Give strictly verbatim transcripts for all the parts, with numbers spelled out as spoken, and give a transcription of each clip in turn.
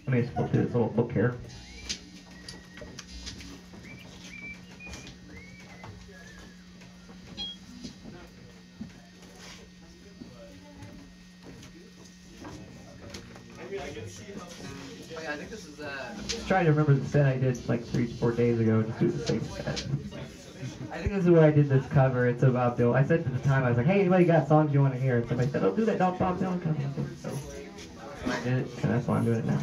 Let me just flip through this little book here. Oh, yeah, I think this is, uh... Just trying to remember the set I did like three, four days ago. Just do the same set. I think this is where I did this cover. It's about Bill. I said at the time, I was like, hey, anybody got songs you want to hear? And somebody said, oh, do that Bob Dylan cover. So I did it, and that's why I'm doing it now.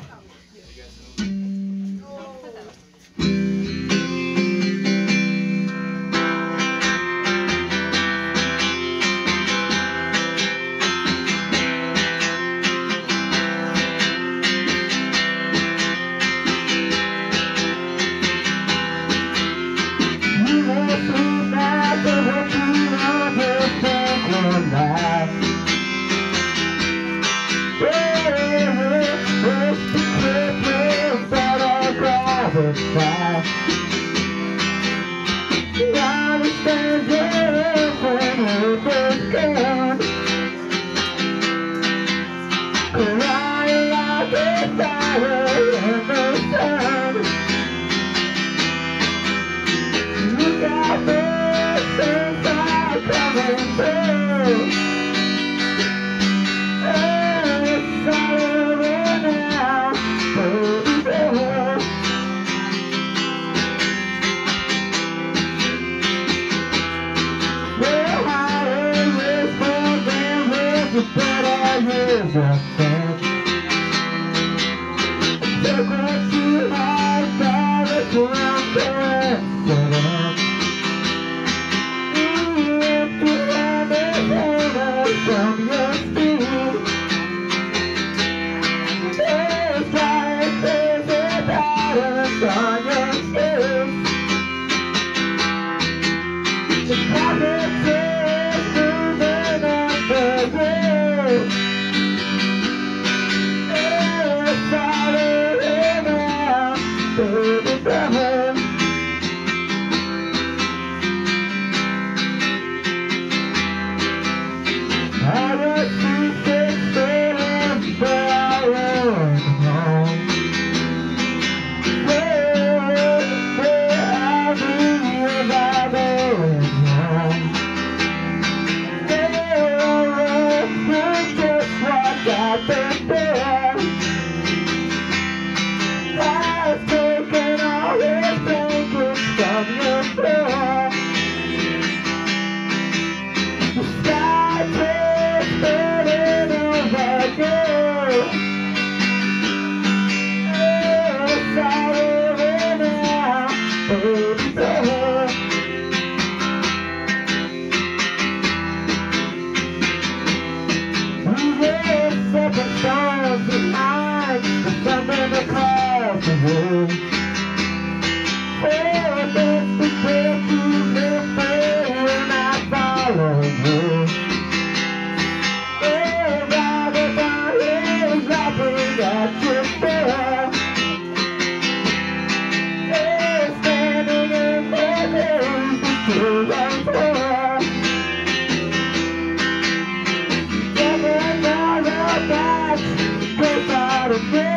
Go out of